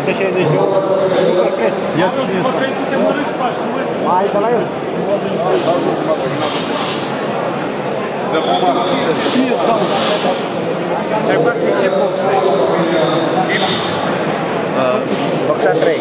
160 de euro, super preț. Ia cine este? Hai de la el. Cine este? Întrebați ce boxe? Boxa 3.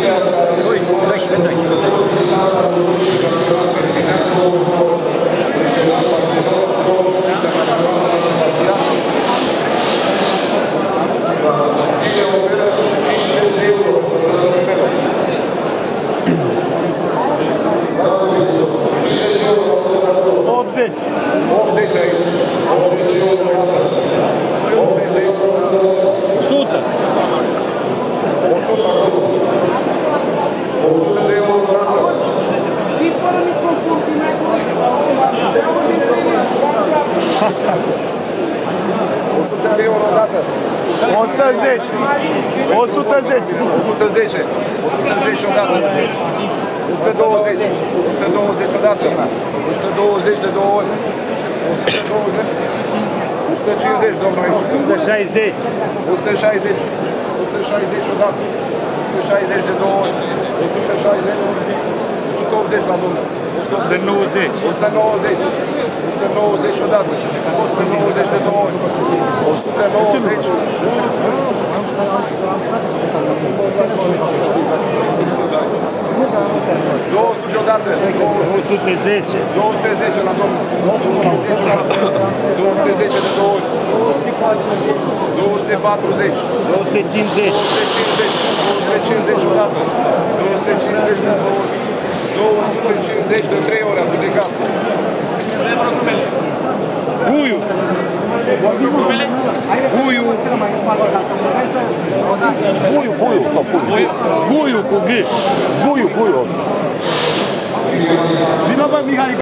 80 aici. 80 de euro. 80 de euro. 100. 100 de euro. Zi fără microfon, cum ai vorbit. 100 de euro odată. 110. 110. 110. 110 odată. 120. 120 odată. 120 de 2 ori. 120. 150, domnule. 160. 160. 160 odată. 160 de 2 ori. 160. 180 la domnul. 190. 190. 190 odată. 190 de 2 ori. 190. 200 odată. 210. 210 la domnul. 210 la 210 de 2 ori. 240. 250. 250 odată. 250 de 2 ori. 250 de 3 ori am judecat. Guiu. Guiu. Guiu cu G. Guiu. Vino bă, Mihai.